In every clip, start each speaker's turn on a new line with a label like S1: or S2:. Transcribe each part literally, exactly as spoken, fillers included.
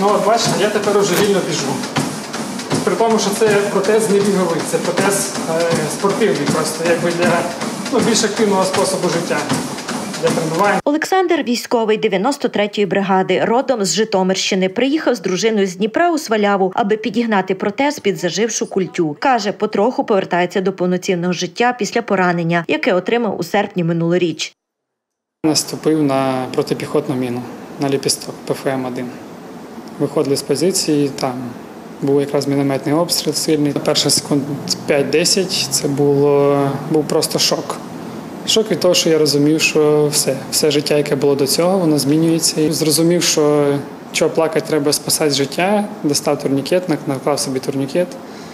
S1: Ну от бачите, я тепер уже вільно біжу. При тому, що це протез не біговий, це протез е, спортивний, просто якби для ну, більш активного способу життя.
S2: Олександр – військовий дев'яносто третьої бригади, родом з Житомирщини. Приїхав з дружиною з Дніпра у Сваляву, аби підігнати протез під зажившу культю. Каже, потроху повертається до повноцінного життя після поранення, яке отримав у серпні минулоріч.
S1: Наступив на протипіхотну міну, на ліпісток Пе Фе Ем один. Виходили з позиції, там був якраз мінометний обстріл сильний. Перші секунд п'ять-десять це було, був просто шок. Шок від того, що я розумів, що все, все життя, яке було до цього, воно змінюється. І зрозумів, що чого плакати, треба спасати життя, достав турнікет, наклав собі турнікет.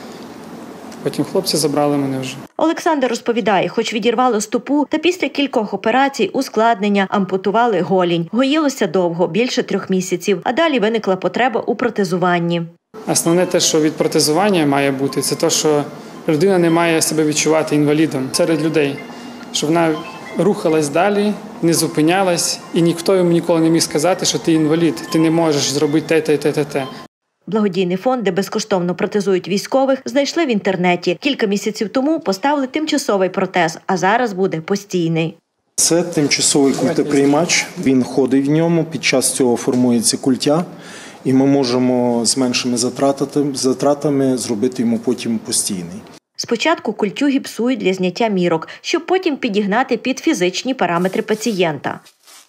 S1: Потім хлопці забрали мене вже.
S2: Олександр розповідає, хоч відірвало стопу, та після кількох операцій, ускладнення, ампутували голінь. Гоїлося довго, більше трьох місяців, а далі виникла потреба у протезуванні.
S1: Основне те, що від протезування має бути, це те, що людина не має себе відчувати інвалідом серед людей. Щоб вона рухалась далі, не зупинялась, і ніхто йому ніколи не міг сказати, що ти інвалід, ти не можеш зробити те, те, те, те, те.
S2: Благодійний фонд, де безкоштовно протезують військових, знайшли в інтернеті. Кілька місяців тому поставили тимчасовий протез, а зараз буде постійний.
S3: Це тимчасовий культеприймач, він ходить в ньому, під час цього формується культя, і ми можемо з меншими затратами зробити йому потім постійний.
S2: Спочатку культю гіпсують для зняття мірок, щоб потім підігнати під фізичні параметри пацієнта.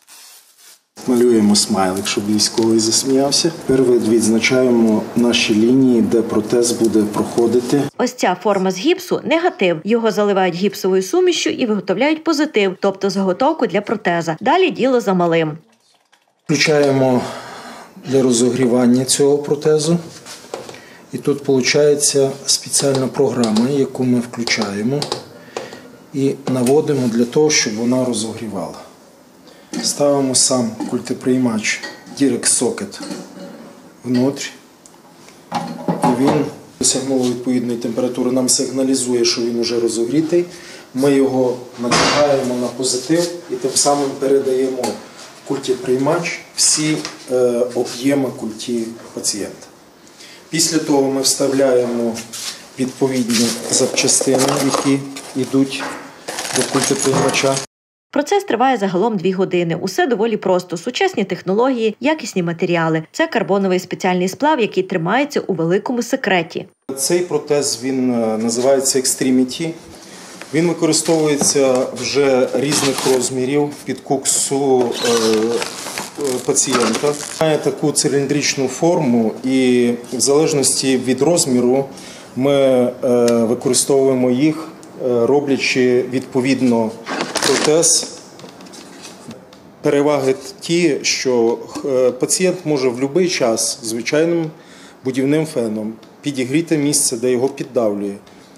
S3: Малюємо смайлик, щоб військовий засміявся. Тепер відзначаємо наші лінії, де протез буде проходити.
S2: Ось ця форма з гіпсу – негатив. Його заливають гіпсовою сумішшю і виготовляють позитив, тобто заготовку для протеза. Далі діло за малим.
S3: Включаємо для розогрівання цього протезу. І тут виходить спеціальна програма, яку ми включаємо і наводимо для того, щоб вона розогрівала. Ставимо сам культеприймач Direct Socket внутрі. І він досягнув відповідної температури, нам сигналізує, що він вже розогрітий. Ми його натягаємо на позитив і тим самим передаємо в культеприймач всі е, об'єми культі пацієнта. Після того ми вставляємо відповідні запчастини, які йдуть до культеприймача.
S2: Процес триває загалом дві години. Усе доволі просто. Сучасні технології, якісні матеріали. Це карбоновий спеціальний сплав, який тримається у великому секреті.
S3: Цей протез, він називається Extremity. Він використовується вже різних розмірів під куксу пацієнта. Має таку циліндричну форму і в залежності від розміру ми використовуємо їх, роблячи відповідно протез. Переваги ті, що пацієнт може в будь-який час звичайним будівним феном підігріти місце, де його піддавлює,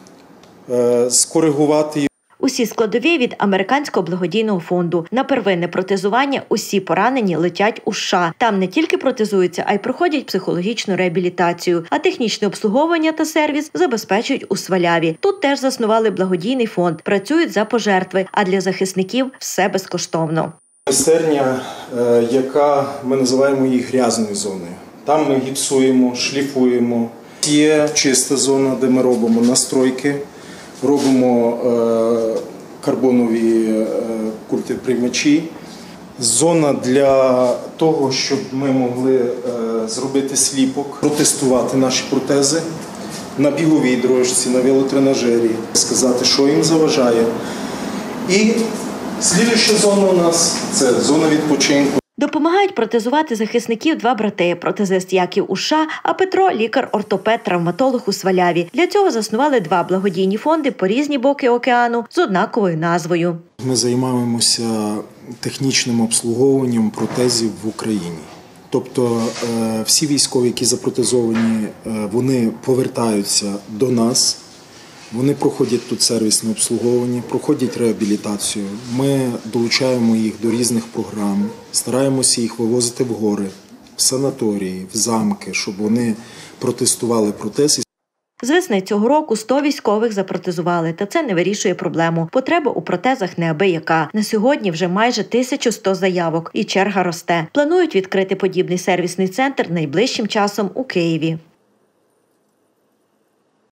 S3: скоригувати.
S2: Усі складові від американського благодійного фонду. На первинне протезування усі поранені летять у США. Там не тільки протезуються, а й проходять психологічну реабілітацію. А технічне обслуговування та сервіс забезпечують у Сваляві. Тут теж заснували благодійний фонд. Працюють за пожертви, а для захисників все безкоштовно.
S3: Майстерня, яка ми називаємо її грязною зоною. Там ми гіпсуємо, шліфуємо. Є чиста зона, де ми робимо настройки. Робимо е, карбонові е, культеприймачі. Зона для того, щоб ми могли е, зробити сліпок, протестувати наші протези на біговій дорожці, на велотренажері, сказати, що їм заважає. І слідуюча зона у нас – це зона відпочинку.
S2: Допомагають протезувати захисників два брати – протезист Яків у США, а Петро – лікар-ортопед-травматолог у Сваляві. Для цього заснували два благодійні фонди по різні боки океану з однаковою назвою.
S3: Ми займаємося технічним обслуговуванням протезів в Україні. Тобто всі військові, які запротезовані, вони повертаються до нас. Вони проходять тут сервісне обслуговування, проходять реабілітацію. Ми долучаємо їх до різних програм, стараємося їх вивозити в гори, в санаторії, в замки, щоб вони протестували протез.
S2: З весни цього року сто військових запротезували, та це не вирішує проблему. Потреба у протезах неабияка. На сьогодні вже майже тисяча сто заявок і черга росте. Планують відкрити подібний сервісний центр найближчим часом у Києві.